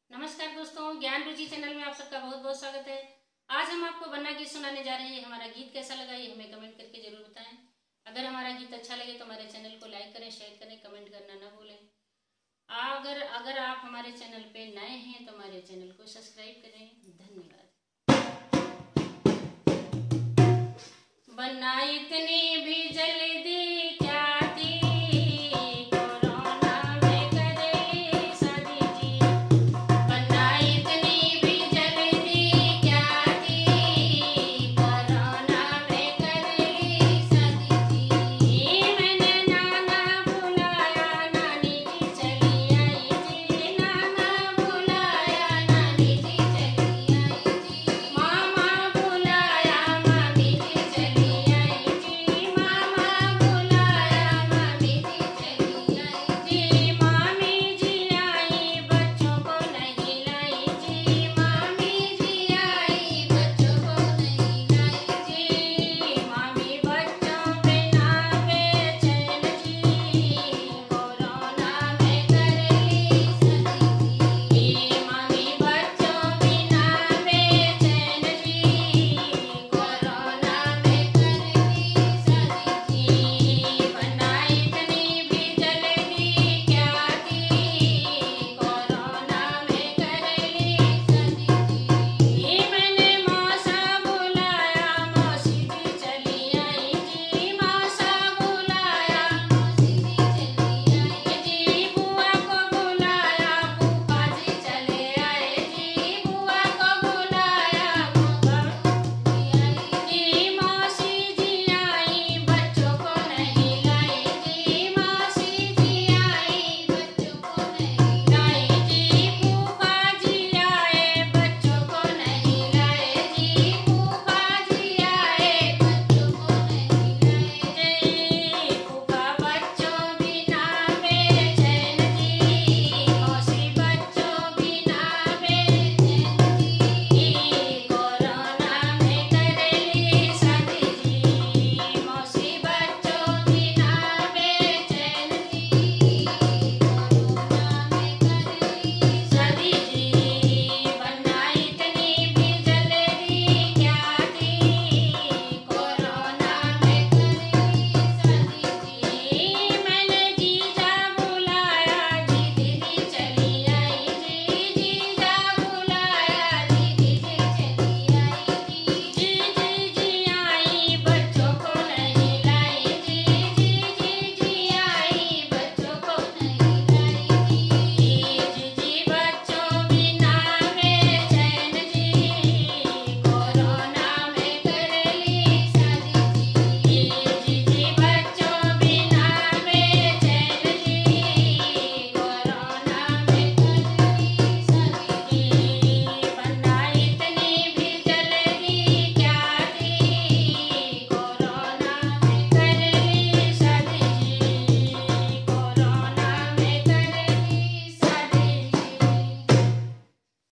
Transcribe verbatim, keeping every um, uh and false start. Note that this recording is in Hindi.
नमस्कार दोस्तों, ज्ञान रुचि चैनल में आप सबका बहुत बहुत स्वागत है। आज हम आपको बन्ना गीत सुनाने जा रहे हैं। हमारा गीत कैसा लगा ये हमें कमेंट करके जरूर बताएं। अगर हमारा गीत अच्छा लगे तो हमारे चैनल को लाइक करें, शेयर करें, कमेंट करना ना भूलें। अगर अगर आप हमारे चैनल पे नए हैं तो हमारे चैनल को सब्सक्राइब करें। धन्यवाद। बन्ना इतनी भी जल्दी